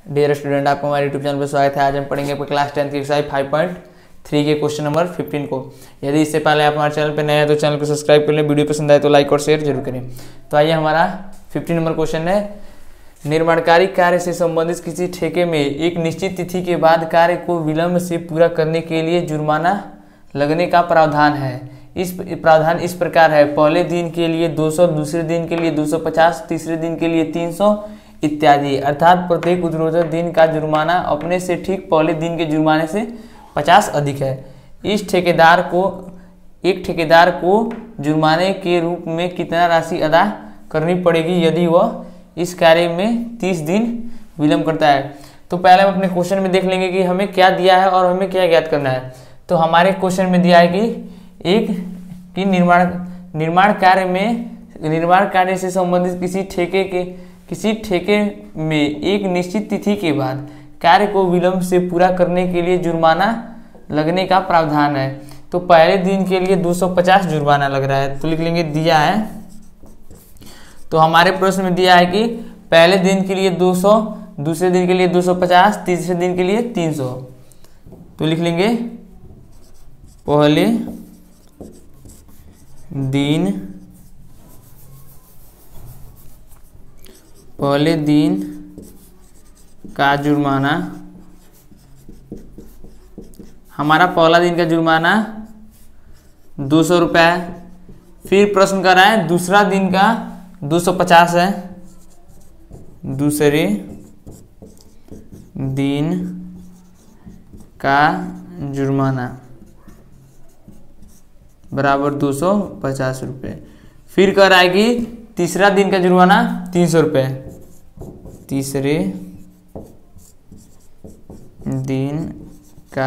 Dear student, आपको हमारे YouTube channel पर स्वागत है। आज हम पढ़ेंगे आपको क्लास 10 की एक्सरसाइज 5.3 के क्वेश्चन नंबर 15 को। यदि इससे पहले आप हमारे चैनल पर नए हैं तो चैनल को सब्सक्राइब कर लें, वीडियो पसंद आए तो लाइक और शेयर जरूर करें। तो आइए, हमारा 15 नंबर क्वेश्चन है, निर्माणकारी कार्य से संबंधित किसी ठेके में एक निश्चित तिथि के बाद कार्य को विलंब से पूरा करने के लिए जुर्माना लगने का प्रावधान है। इस प्रावधान इस प्रकार है, पहले दिन के लिए 200, दूसरे दिन के लिए 250, तीसरे दिन के लिए 300 इत्यादि। अर्थात प्रत्येक उत्तरोत्तर दिन का जुर्माना अपने से ठीक पहले दिन के जुर्माने से 50 अधिक है। एक ठेकेदार को जुर्माने के रूप में कितना राशि अदा करनी पड़ेगी यदि वह इस कार्य में 30 दिन विलंब करता है। तो पहले हम अपने क्वेश्चन में देख लेंगे कि हमें क्या दिया है और हमें क्या ज्ञात करना है। तो हमारे क्वेश्चन में दिया है कि निर्माण कार्य से संबंधित किसी ठेके में एक निश्चित तिथि के बाद कार्य को विलंब से पूरा करने के लिए जुर्माना लगने का प्रावधान है। तो पहले दिन के लिए 250 जुर्माना लग रहा है, तो लिख लेंगे दिया है। तो हमारे प्रश्न में दिया है कि पहले दिन के लिए 200, दूसरे दिन के लिए 250, तीसरे दिन के लिए 300। तो लिख लेंगे पहले दिन का जुर्माना, हमारा पहला दिन का जुर्माना 200 रुपये है। फिर प्रश्न कर रहा है दूसरा दिन का 250 है, दूसरे दिन का जुर्माना बराबर 250 रुपये। फिर कह रहा है कि तीसरा दिन का जुर्माना 300 रुपये, तीसरे दिन का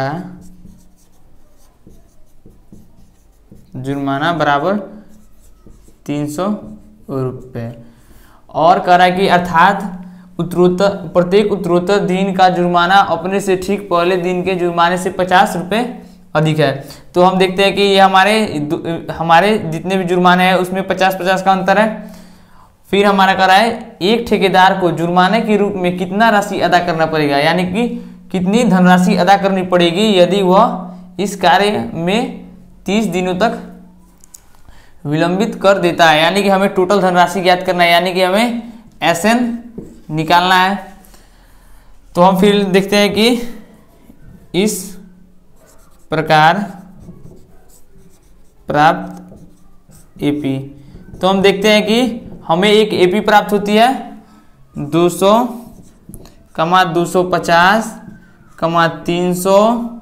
जुर्माना बराबर 300 रुपये। और कह रहा है कि अर्थात प्रत्येक उत्तरोत्तर दिन का जुर्माना अपने से ठीक पहले दिन के जुर्माने से 50 रुपये अधिक है। तो हम देखते हैं कि ये हमारे जितने भी जुर्माने हैं उसमें 50-50 का अंतर है। फिर हमारा कह रहा है एक ठेकेदार को जुर्माने के रूप में कितना राशि अदा करना पड़ेगा, यानी कि कितनी धनराशि अदा करनी पड़ेगी यदि वह इस कार्य में 30 दिनों तक विलंबित कर देता है। यानी कि हमें टोटल धनराशि ज्ञात करना है, यानी कि हमें SN निकालना है। तो हम फिर देखते हैं कि इस प्रकार प्राप्त AP। तो हम देखते हैं कि हमें एक AP प्राप्त होती है 200, 250, 300 ...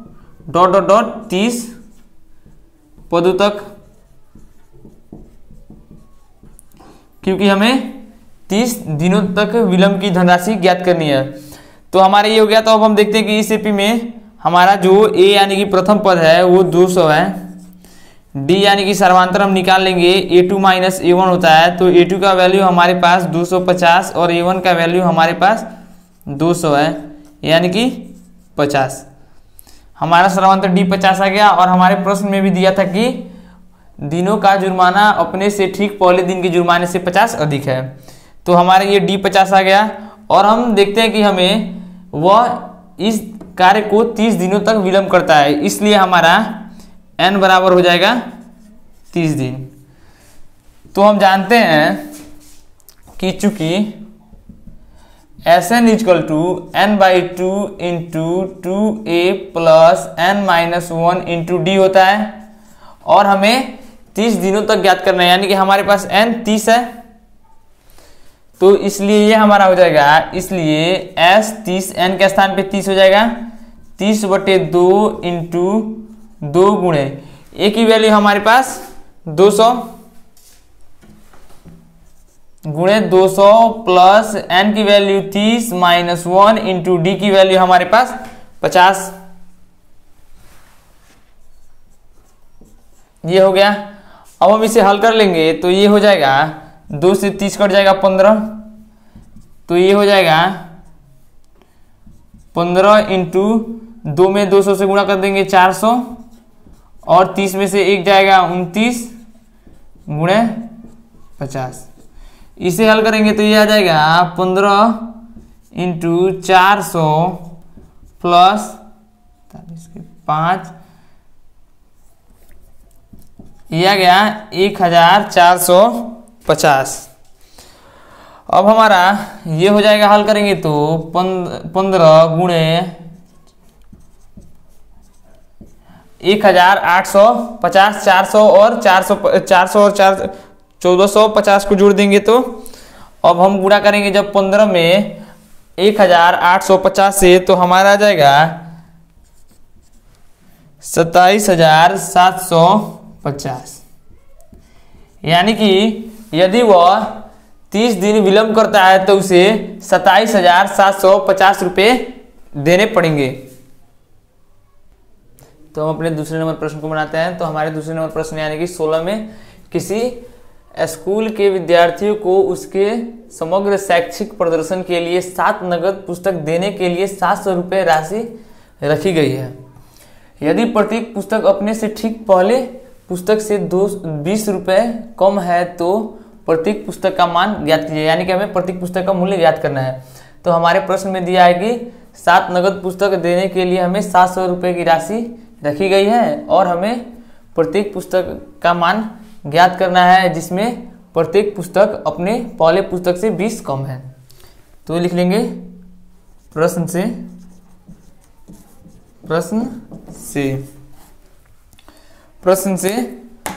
30 पदों तक, क्योंकि हमें 30 दिनों तक विलंब की धनराशि ज्ञात करनी है। तो हमारे ये हो गया। तो अब हम देखते हैं कि इस AP में हमारा जो A यानी कि प्रथम पद है वो 200 है, D यानी कि सर्वांतर हम निकाल लेंगे, A2 माइनस A1 होता है। तो A2 का वैल्यू हमारे पास 250 और A1 का वैल्यू हमारे पास 200 है, यानी कि 50। हमारा सर्वांतर D 50 आ गया। और हमारे प्रश्न में भी दिया था कि दिनों का जुर्माना अपने से ठीक पहले दिन के जुर्माने से 50 अधिक है। तो हमारे ये D 50 आ गया। और हम देखते हैं कि हमें वह इस कार्य को 30 दिनों तक विलंब करता है, इसलिए हमारा N बराबर हो जाएगा 30 दिन। तो हम जानते हैं कि चूंकि SN = N/2 × 2A + N-1 × D होता है। और हमें 30 दिनों तक ज्ञात करना है, यानी कि हमारे पास N 30 है। तो इसलिए ये हमारा हो जाएगा, इसलिए S 30 N के स्थान पे 30 हो जाएगा, 30/2 × 2 गुणे A की वैल्यू हमारे पास 200 गुणे 200 प्लस N की वैल्यू 30 - 1 × D की वैल्यू हमारे पास 50। ये हो गया। अब हम इसे हल कर लेंगे तो ये हो जाएगा 2 से 30 कट जाएगा 15। तो ये हो जाएगा 15 × 2 में 200 से गुणा कर देंगे 400, और 30 में से 1 जाएगा 29 गुणे 50। इसे हल करेंगे तो ये आ जाएगा 15 इंटू 400 प्लस 5, यह आ गया 1450। अब हमारा ये हो जाएगा, हल करेंगे तो 15 गुणे 1850, 400 और 1450 को जोड़ देंगे तो अब हम गुणा करेंगे जब 15 में 1850 से, तो हमारा आ जाएगा 27,750। यानी कि यदि वह 30 दिन विलंब करता है तो उसे 27,750 रुपये देने पड़ेंगे। तो हम अपने दूसरे नंबर प्रश्न को बनाते हैं। तो हमारे दूसरे नंबर प्रश्न यानी कि 16 में, किसी स्कूल के विद्यार्थियों को उसके समग्र शैक्षिक प्रदर्शन के लिए 7 नगद पुस्तक देने के लिए 700 रुपये राशि रखी गई है। यदि प्रत्येक पुस्तक अपने से ठीक पहले पुस्तक से 20 रुपये कम है तो प्रत्येक पुस्तक का मान ज्ञात कीजिए। यानी कि हमें प्रत्येक पुस्तक का मूल्य ज्ञात करना है। तो हमारे प्रश्न में दिया है कि 7 नगद पुस्तक देने के लिए हमें 700 रुपये की राशि रखी गई है और हमें प्रत्येक पुस्तक का मान ज्ञात करना है, जिसमें प्रत्येक पुस्तक अपने पहले पुस्तक से 20 कम है। तो लिख लेंगे प्रश्न से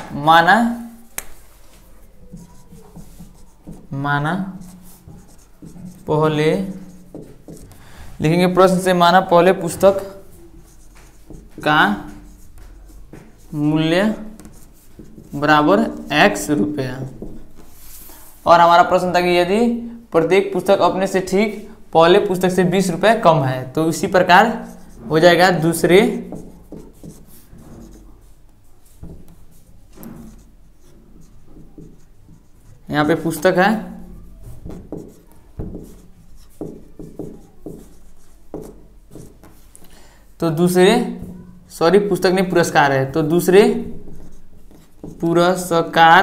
माना पहले, लिखेंगे प्रश्न से माना पहले पुस्तक का मूल्य बराबर x रुपया। और हमारा प्रश्न था कि यदि प्रत्येक पुस्तक अपने से ठीक पहले पुस्तक से 20 रुपये कम है, तो इसी प्रकार हो जाएगा दूसरे यहाँ पे पुस्तक है, तो दूसरे पुस्तक नहीं पुरस्कार है, तो दूसरे पुरस्कार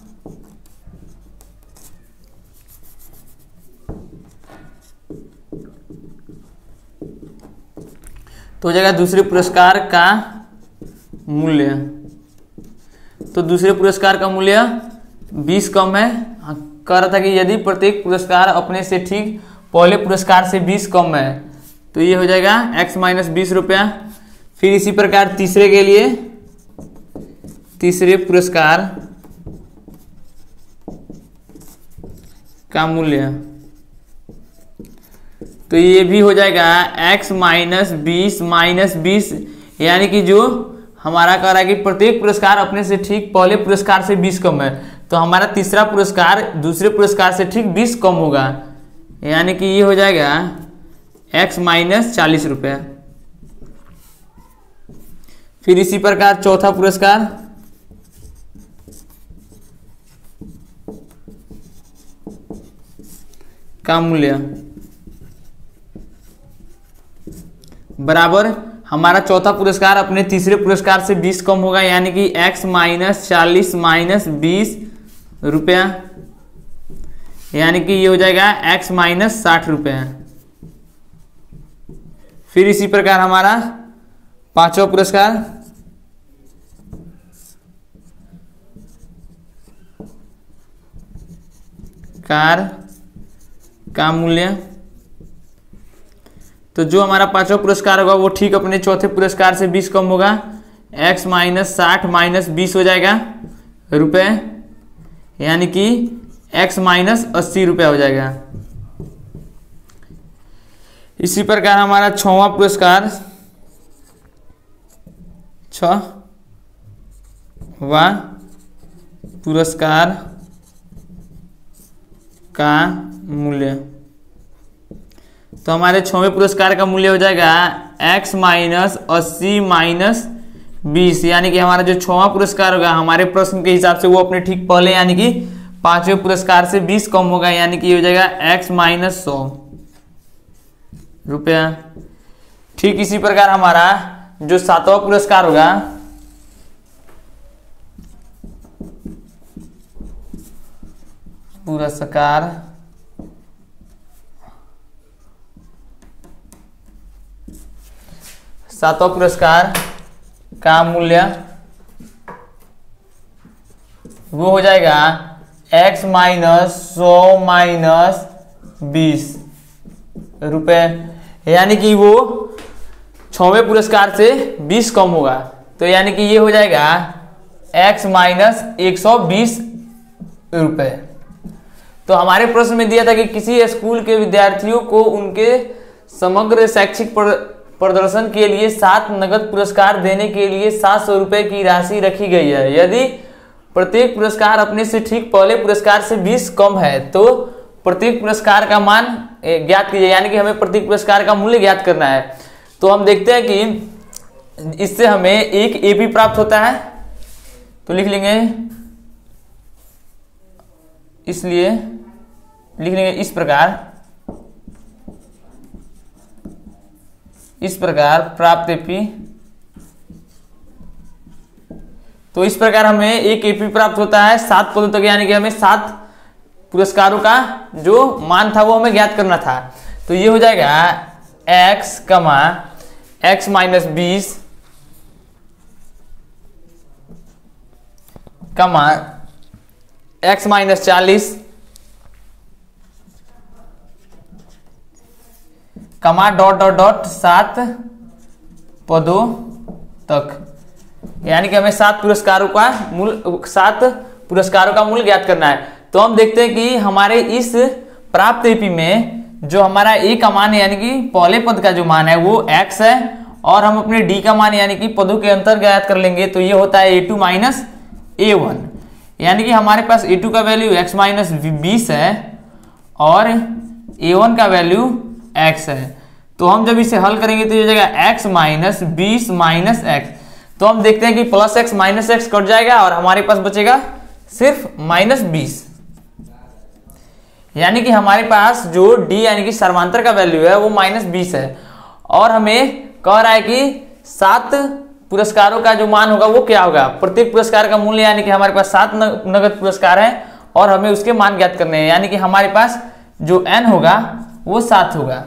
तो हो जाएगा दूसरे पुरस्कार का मूल्य। तो दूसरे पुरस्कार का मूल्य 20 कम है। कह रहा था कि यदि प्रत्येक पुरस्कार अपने से ठीक पहले पुरस्कार से 20 कम है, तो ये हो जाएगा x माइनस 20 रुपया। फिर इसी प्रकार तीसरे के लिए, तीसरे पुरस्कार का मूल्य, तो ये भी हो जाएगा x माइनस 20, यानी कि जो हमारा कह रहा है कि प्रत्येक पुरस्कार अपने से ठीक पहले पुरस्कार से 20 कम है, तो हमारा तीसरा पुरस्कार दूसरे पुरस्कार से ठीक 20 कम होगा, यानी कि ये हो जाएगा x माइनस 40 रुपया। फिर इसी प्रकार चौथा पुरस्कार का मूल्य बराबर, हमारा चौथा पुरस्कार अपने तीसरे पुरस्कार से 20 कम होगा, यानी कि x माइनस 40 माइनस 20 रुपया, यानी कि ये हो जाएगा x माइनस 60 रुपया। फिर इसी प्रकार हमारा पांचवा पुरस्कार का मूल्य, तो जो हमारा पांचवा पुरस्कार होगा वो ठीक अपने चौथे पुरस्कार से 20 कम होगा, x माइनस 60 माइनस 20 हो जाएगा रुपए, यानी कि x माइनस 80 रुपया हो जाएगा। इसी प्रकार हमारा छठवां पुरस्कार का मूल्य, तो हमारे 6वें पुरस्कार का मूल्य हो जाएगा x माइनस 80 माइनस 20, यानी कि हमारा जो 6वां पुरस्कार होगा हमारे प्रश्न के हिसाब से वो अपने ठीक पहले यानी कि 5वें पुरस्कार से 20 कम होगा, यानी कि ये हो जाएगा x माइनस 100 रुपया। ठीक इसी प्रकार हमारा जो 7वां पुरस्कार होगा सातवां पुरस्कार का मूल्य वो हो जाएगा x माइनस 100 माइनस 20 रुपए, यानी कि वो 6वें पुरस्कार से 20 कम होगा। तो यानी कि ये हो जाएगा x माइनस 120 रुपए। तो हमारे प्रश्न में दिया था कि किसी स्कूल के विद्यार्थियों को उनके समग्र शैक्षिक प्रदर्शन के लिए 7 नगद पुरस्कार देने के लिए 700 रुपए की राशि रखी गई है। यदि प्रत्येक पुरस्कार अपने से ठीक पहले पुरस्कार से 20 कम है तो प्रत्येक पुरस्कार का मान ज्ञात कीजिए, यानी कि हमें प्रत्येक पुरस्कार का मूल्य ज्ञात करना है। तो हम देखते हैं कि इससे हमें एक एपी प्राप्त होता है, तो लिख लेंगे, इसलिए लिख लेंगे इस प्रकार प्राप्त एपी। तो इस प्रकार हमें एक एपी प्राप्त होता है 7 पदों तक, यानी कि हमें 7 पुरस्कारों का जो मान था वो हमें ज्ञात करना था। तो ये हो जाएगा x minus 20 x minus 40 dot dot dot 7 पदों तक, यानी कि हमें 7 पुरस्कारों का मूल्य ज्ञात करना है। तो हम देखते हैं कि हमारे इस प्राप्त एपी में जो हमारा ए का मान है, यानी कि पहले पद का जो मान है वो x है, और हम अपने डी का मान यानी कि पदों के अंतर ज्ञात कर लेंगे। तो ये होता है a2 माइनस a1, यानी कि हमारे पास a2 का वैल्यू x माइनस 20 है और a1 का वैल्यू x है। तो हम जब इसे हल करेंगे तो ये हो जाएगा x माइनस 20 माइनस x। तो हम देखते हैं कि plus x minus x cut जाएगा और हमारे पास बचेगा सिर्फ माइनस 20, यानी कि हमारे पास जो d यानी कि सर्वांतर का वैल्यू है वो माइनस 20 है। और हमें कह रहा है कि 7 पुरस्कारों का जो मान होगा वो क्या होगा, प्रत्येक पुरस्कार का मूल्य, यानी कि हमारे पास 7 नगद पुरस्कार हैं और हमें उसके मान ज्ञात करने हैं, यानी कि हमारे पास जो n होगा वो 7 होगा।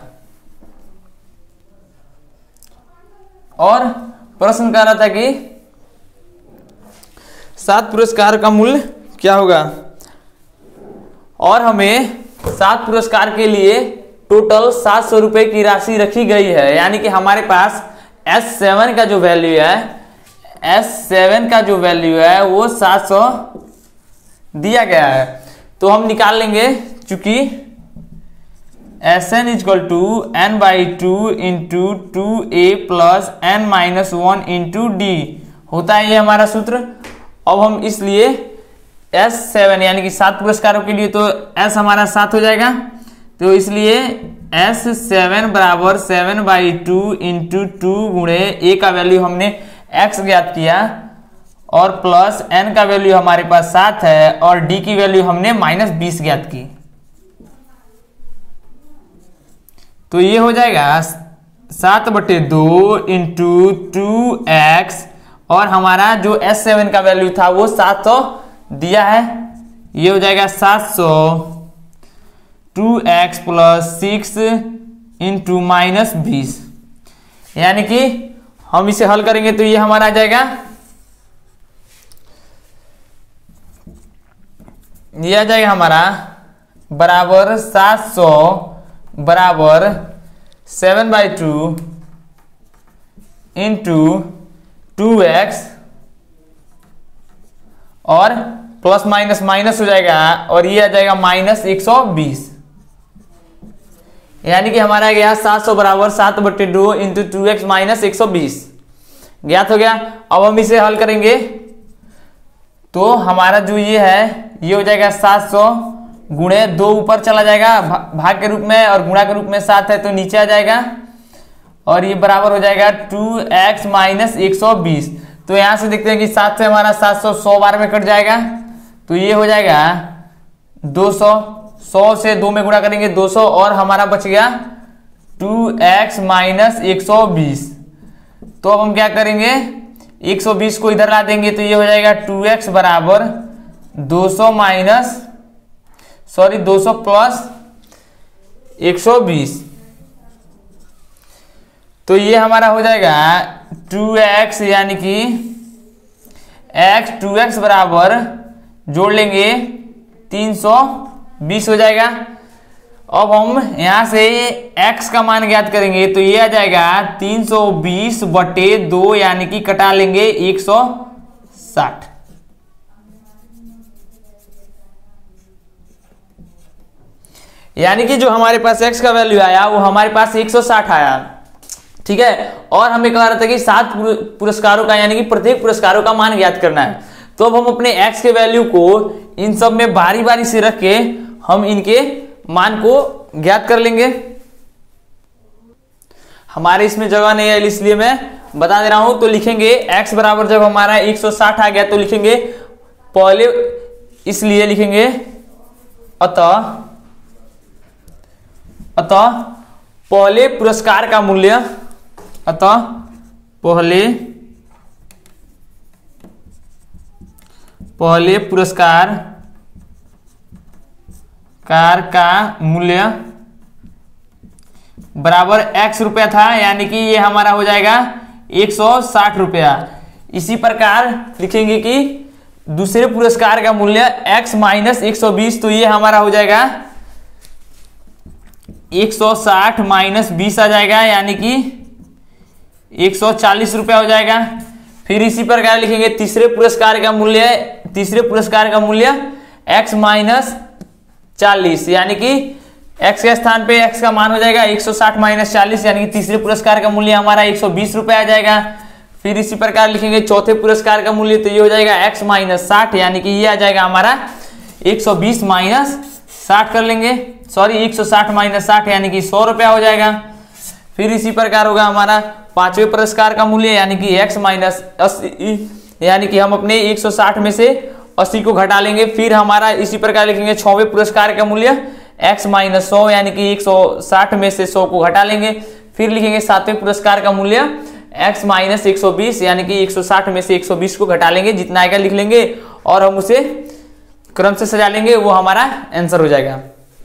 और प्रश्न कह रहा था कि 7 पुरस्कार का मूल्य क्या होगा, और हमें 7 पुरस्कार के लिए टोटल 700 रुपए की राशि रखी गई है, यानी कि हमारे पास S7 का जो वैल्यू है वो 700 दिया गया है। तो हम निकाल लेंगे, चूंकि Sn equal to n/2 into 2a प्लस n-1 इंटू डी होता है ये हमारा सूत्र। अब हम इसलिए S7 यानी कि 7 पुरस्कारों के लिए तो S हमारा 7 हो जाएगा, तो इसलिए S7 बराबर 7/2 इंटू 2 गुणे a का वैल्यू हमने x ज्ञात किया और प्लस n का वैल्यू हमारे पास 7 है और d की वैल्यू हमने माइनस 20 ज्ञात की। तो ये हो जाएगा 7/2 इंटू 2x और हमारा जो S7 का वैल्यू था वो 700 दिया है, ये हो जाएगा 700 2x प्लस 6 इंटू माइनस 20, यानी कि हम इसे हल करेंगे तो ये हमारा आ जाएगा, ये आ जाएगा हमारा बराबर 700 बराबर 7/2 इंटू 2x और प्लस माइनस माइनस हो जाएगा और ये आ जाएगा माइनस 120, यानी कि हमारा गया 700 बराबर 7/2 इंटू 2x माइनस 120 ज्ञात हो गया। अब हम इसे हल करेंगे तो हमारा जो ये है ये हो जाएगा 700 गुणे 2 ऊपर चला जाएगा भाग के रूप में और गुणा के रूप में 7 है तो नीचे आ जाएगा और ये बराबर हो जाएगा 2x माइनस 120। तो यहां से देखते हैं कि 7 से हमारा 700 100 बार में कट जाएगा तो ये हो जाएगा 200, 100 से 2 में गुणा करेंगे 200 और हमारा बच गया 2x माइनस 120। तो अब हम क्या करेंगे 120 को इधर ला देंगे तो ये हो जाएगा 2x बराबर 200 प्लस 120। तो ये हमारा हो जाएगा 2x, यानी कि x 2x बराबर जोड़ लेंगे 320 हो जाएगा। अब हम यहां से x का मान ज्ञात करेंगे, तो ये आ जाएगा 320/2, यानी कि कटा लेंगे 160। यानी कि जो हमारे पास x का वैल्यू आया वो हमारे पास 160 आया, ठीक है। और हमें कहा रहा था कि 7 पुरस्कारों का, यानी कि प्रत्येक पुरस्कारों का मान ज्ञात करना है। तो अब हम अपने x के वैल्यू को इन सब में बारी बारी से रख के हम इनके मान को ज्ञात कर लेंगे। हमारे इसमें जगह नहीं है, इसलिए मैं बता दे रहा हूं। तो लिखेंगे x बराबर, जब हमारा 160 आ गया तो लिखेंगे पहले, इसलिए लिखेंगे अतः पहले पुरस्कार का मूल्य, अतः पहले पुरस्कार का मूल्य बराबर x रुपया था, यानी कि ये हमारा हो जाएगा 160 रुपया। इसी प्रकार लिखेंगे कि दूसरे पुरस्कार का मूल्य x माइनस 120, तो ये हमारा हो जाएगा 160 माइनस 20 आ जाएगा, यानी कि 140 रुपया हो जाएगा। फिर इसी प्रकार लिखेंगे तीसरे पुरस्कार का मूल्य x माइनस 40, यानी कि x के स्थान पे x का मान हो जाएगा 160 माइनस 40, यानी कि तीसरे पुरस्कार का मूल्य हमारा 120 रुपया आ जाएगा। फिर इसी प्रकार लिखेंगे चौथे पुरस्कार का मूल्य, तो ये हो जाएगा x माइनस 60, यानी कि ये आ जाएगा हमारा 120 माइनस 60 कर लेंगे, सॉरी 160 माइनस 60, यानी कि 100 रुपया हो जाएगा। फिर इसी प्रकार होगा हमारा पांचवें पुरस्कार का मूल्य, यानी कि x माइनस 80, यानी कि हम अपने 160 में से 80 को घटा लेंगे। फिर हमारा इसी प्रकार लिखेंगे छवें पुरस्कार का मूल्य x माइनस 100, यानी कि 160 में से 100 को घटा लेंगे। फिर लिखेंगे सातवें पुरस्कार का मूल्य x माइनस 120, यानी कि 160 में से 120 को घटा लेंगे, जितना आएगा लिख लेंगे और हम उसे क्रम से सजा लेंगे, वो हमारा आंसर हो जाएगा।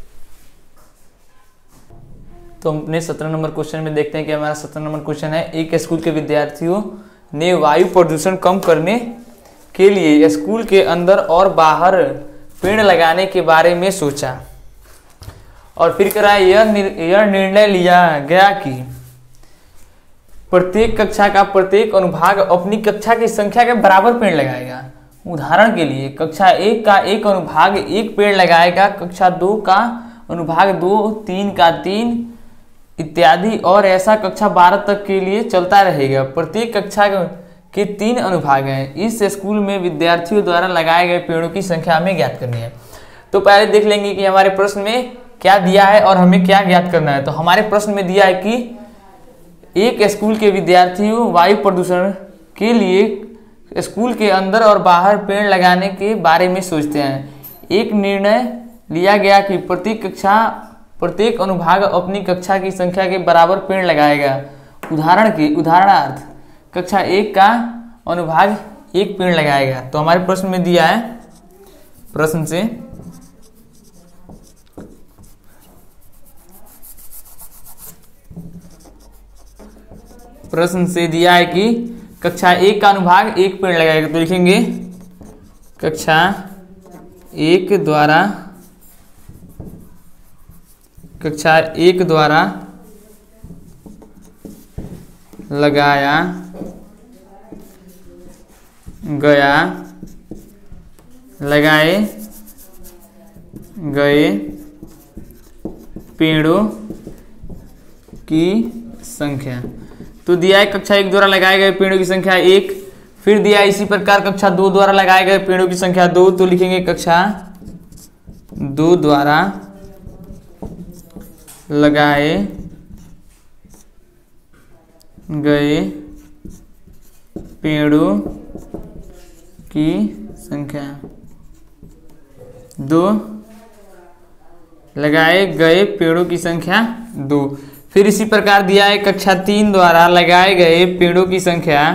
तो हम अपने 17 नंबर क्वेश्चन में देखते हैं कि हमारा 17 नंबर क्वेश्चन है, एक स्कूल के विद्यार्थियों ने वायु प्रदूषण कम करने के लिए स्कूल के अंदर और बाहर पेड़ लगाने के बारे में सोचा और फिर करा यह निर्णय लिया गया कि प्रत्येक कक्षा का प्रत्येक अनुभाग अपनी कक्षा की संख्या के बराबर पेड़ लगाएगा। उदाहरण के लिए कक्षा 1 का एक अनुभाग 1 पेड़ लगाएगा, कक्षा 2 का अनुभाग 2, 3 का 3 इत्यादि, और ऐसा कक्षा 12 तक के लिए चलता रहेगा। प्रत्येक कक्षा के 3 अनुभाग हैं। इस स्कूल में विद्यार्थियों द्वारा लगाए गए पेड़ों की संख्या हमें ज्ञात करनी है। तो पहले देख लेंगे कि हमारे प्रश्न में क्या दिया है और हमें क्या ज्ञात करना है। तो हमारे प्रश्न में दिया है कि एक स्कूल के विद्यार्थियों वायु प्रदूषण के लिए स्कूल के अंदर और बाहर पेड़ लगाने के बारे में सोचते हैं। एक निर्णय लिया गया कि प्रत्येक अनुभाग अपनी कक्षा की संख्या के बराबर पेड़ लगाएगा। उदाहरणार्थ कक्षा 1 का अनुभाग 1 पेड़ लगाएगा। तो हमारे प्रश्न में दिया है, प्रश्न से दिया है कि कक्षा 1 का अनुभाग 1 पेड़ लगाएगा। तो लिखेंगे कक्षा 1 द्वारा लगाए गए पेड़ों की संख्या। तो दिया है कक्षा 1 द्वारा लगाए गए पेड़ों की संख्या 1। फिर दिया है इसी प्रकार कक्षा 2 द्वारा लगाए गए पेड़ों की संख्या 2। तो लिखेंगे कक्षा 2 द्वारा लगाए गए पेड़ों की संख्या 2, लगाए गए पेड़ों की संख्या 2। फिर इसी प्रकार दिया है कक्षा 3 द्वारा लगाए गए पेड़ों की संख्या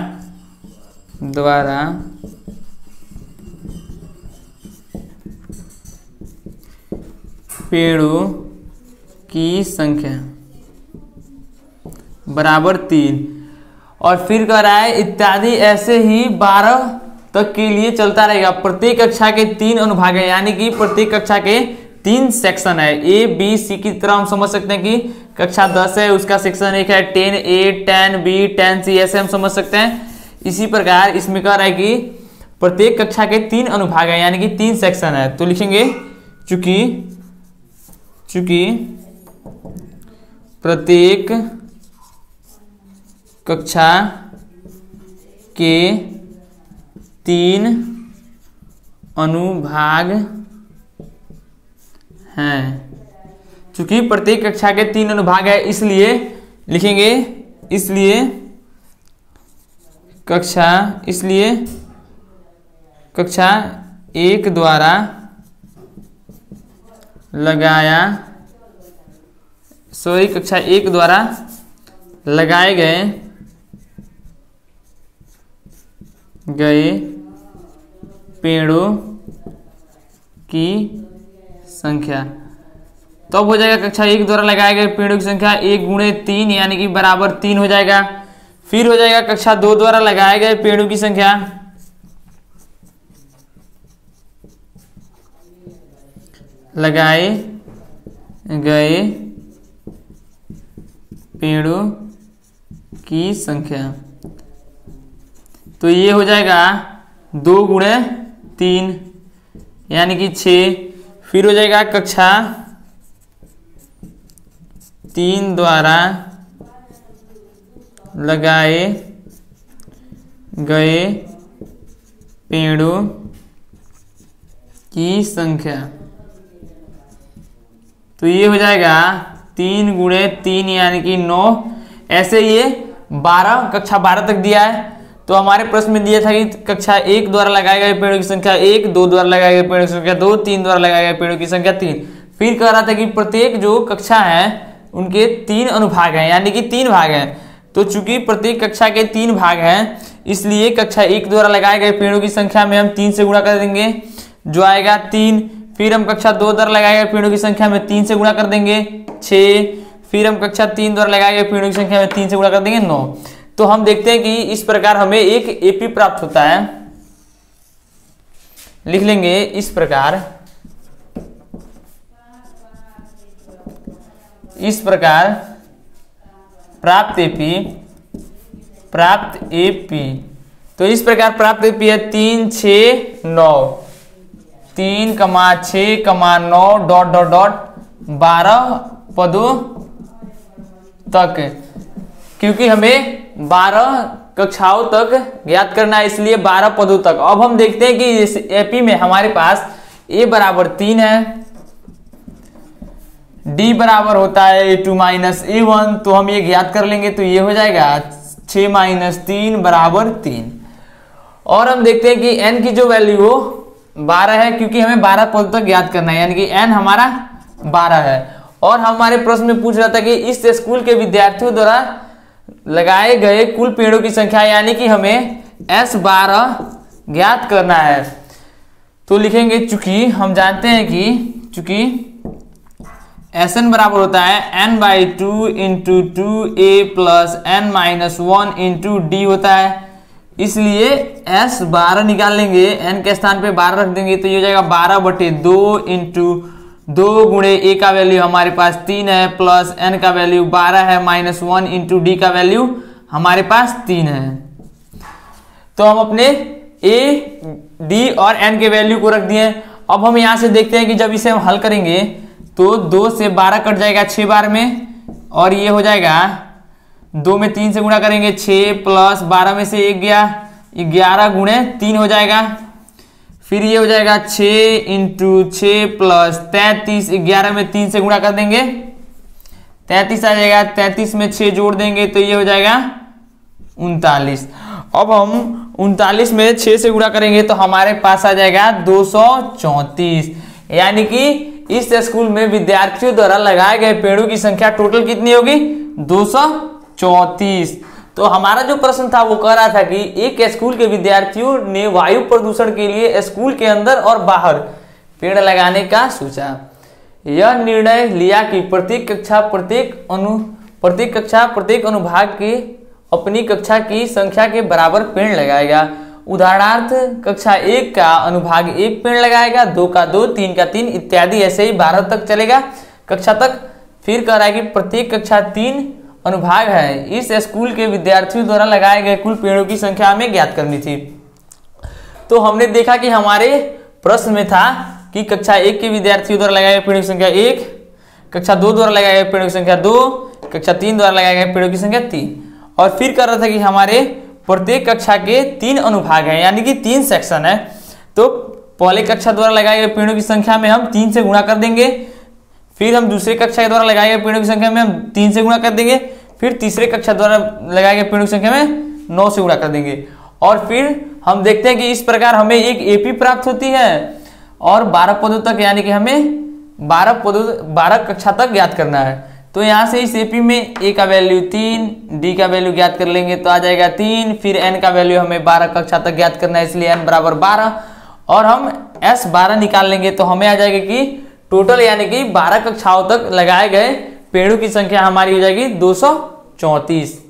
बराबर 3। और फिर कह रहा है इत्यादि ऐसे ही 12 तक के लिए चलता रहेगा। प्रत्येक कक्षा के 3 अनुभाग है, यानी कि प्रत्येक कक्षा के 3 सेक्शन है। ए बी सी की तरह हम समझ सकते हैं कि कक्षा 10 है, उसका सेक्शन 1 है 10A 10B 10C, ऐसे हम समझ सकते हैं। इसी प्रकार इसमें कह रहा है कि प्रत्येक कक्षा के 3 अनुभाग है, यानी कि 3 सेक्शन है। तो लिखेंगे चूंकि प्रत्येक कक्षा के 3 अनुभाग हैं, चूंकि प्रत्येक कक्षा के 3 अनुभाग है इसलिए लिखेंगे कक्षा 1 द्वारा लगाए गए पेड़ों की संख्या। तो अब हो जाएगा कक्षा 1 द्वारा लगाए गए पेड़ों की संख्या 1 गुणे 3 यानी कि बराबर 3 हो जाएगा। फिर हो जाएगा कक्षा 2 द्वारा लगाए गए पेड़ों की संख्या तो ये हो जाएगा 2 गुणे 3 यानी कि 6। फिर हो जाएगा कक्षा 3 द्वारा लगाए गए पेड़ों की संख्या, तो ये हो जाएगा 3 गुणे 3 यानी कि 9। ऐसे ये 12 कक्षा 12 तक दिया है। तो हमारे प्रश्न में दिया था कि कक्षा 1 द्वारा लगाए गए पेड़ों की संख्या 1, 2 द्वारा लगाए गए पेड़ों की संख्या 2, 3 द्वारा लगाए गए पेड़ों की संख्या 3। फिर कह रहा था कि प्रत्येक जो कक्षा है उनके 3 अनुभाग हैं, यानी कि 3 भाग हैं। तो चूंकि प्रत्येक कक्षा के 3 भाग हैं इसलिए कक्षा 1 द्वारा लगाए गए पेड़ों की संख्या में हम 3 से गुणा कर देंगे, जो आएगा 3। फिर हम कक्षा 2 द्वारा लगाए गए पेड़ों की संख्या में 3 से गुणा कर देंगे 6। फिर हम कक्षा 3 द्वारा लगाए गए पेड़ों की संख्या में 3 से गुणा कर देंगे 9। तो हम देखते हैं कि इस प्रकार हमें एक एपी प्राप्त होता है। लिख लेंगे इस प्रकार प्राप्त एपी। तो इस प्रकार प्राप्त एपी है 3 6 9 3, 6, 9 ... 12 पदों तक, क्योंकि हमें 12 कक्षाओं तक ज्ञात करना है इसलिए 12 पदों तक। अब हम देखते हैं कि इस एपी में हमारे पास a बराबर 3 है, d बराबर होता है a2 - a1, तो हम ये ज्ञात कर लेंगे। तो ये हो जाएगा 6 - 3 बराबर 3। और हम देखते हैं कि n की जो वैल्यू हो 12 है, क्योंकि हमें 12 पद तक ज्ञात करना है, यानी कि n हमारा 12 है। और हमारे प्रश्न में पूछ रहा था कि इस स्कूल के विद्यार्थियों द्वारा लगाए गए कुल पेड़ों की संख्या, यानी कि हमें S12 ज्ञात करना है। तो लिखेंगे चूंकि हम जानते हैं कि चूंकि Sn बराबर होता है n/2 × 2a + n-1 × d होता है, इसलिए S12 निकाल लेंगे, n के स्थान पे 12 रख देंगे। तो ये हो जाएगा 12/2 × 2 गुणे a का वैल्यू हमारे पास 3 है, प्लस n का वैल्यू 12 है, -1 × d का वैल्यू हमारे पास 3 है। तो हम अपने a, d और n के वैल्यू को रख दिए। अब हम यहाँ से देखते हैं कि जब इसे हम हल करेंगे तो 2 से 12 कट जाएगा 6 बार में, और ये हो जाएगा 2 में 3 से गुणा करेंगे 6 प्लस 12 में से 1 गया 11 गुणे 3 हो जाएगा। फिर ये हो जाएगा 6 × 6 प्लस 33, 11 में 3 से गुणा कर देंगे 33 आ जाएगा, 33 में 6 जोड़ देंगे तो ये हो जाएगा 39। अब हम 39 में 6 से गुणा करेंगे तो हमारे पास आ जाएगा 234, यानी कि इस स्कूल में विद्यार्थियों द्वारा लगाए गए पेड़ों की संख्या टोटल कितनी होगी 234। तो हमारा जो प्रश्न था वो कह रहा था कि एक स्कूल के विद्यार्थियों ने वायु प्रदूषण के लिए स्कूल के अंदर और बाहर पेड़ लगाने का सोचा। यह निर्णय लिया कि प्रत्येक कक्षा प्रत्येक प्रत्येक कक्षा प्रत्येक अनुभाग के अपनी कक्षा की संख्या के बराबर पेड़ लगाएगा। उदाहरणार्थ कक्षा 1 का अनुभाग 1 पेड़ लगाएगा, 2 का 2, 3 का 3 इत्यादि, ऐसे ही 12 तक चलेगा कक्षा तक। फिर कह रहा है कि प्रत्येक कक्षा 3 अनुभाग है, इस स्कूल के विद्यार्थियों द्वारा लगाए गए कुल पेड़ों की संख्या हमें ज्ञात करनी थी। तो हमने देखा कि हमारे प्रश्न में था कि कक्षा 1 के विद्यार्थियों द्वारा लगाए गए पेड़ों की संख्या 1, कक्षा 2 द्वारा लगाए गए पेड़ों की संख्या 2, कक्षा 3 द्वारा लगाए गए पेड़ों की संख्या 3। और फिर कह रहा था कि हमारे प्रत्येक कक्षा के 3 अनुभाग हैं, यानी कि 3 सेक्शन है। तो पहले कक्षा द्वारा लगाए गए पेड़ों की संख्या में हम 3 से गुणा कर देंगे, फिर हम दूसरे कक्षा के द्वारा लगाए गए पेड़ों की संख्या में हम 3 से गुणा कर देंगे, फिर तीसरे कक्षा द्वारा लगाए गए पेड़ों की संख्या में 9 से गुणा कर देंगे। और फिर हम देखते हैं कि इस प्रकार हमें एक एपी प्राप्त होती है और 12 पदों तक, यानी कि हमें 12 कक्षा तक ज्ञात करना है। तो यहाँ से इस एपी में ए का वैल्यू 3, डी का वैल्यू ज्ञात कर लेंगे तो आ जाएगा 3, फिर एन का वैल्यू हमें 12 कक्षा तक ज्ञात करना है, इसलिए एन बराबर 12, और हम एस 12 निकाल लेंगे तो हमें आ जाएगा कि टोटल यानी कि 12 कक्षाओं तक लगाए गए पेड़ों की संख्या हमारी हो जाएगी 234।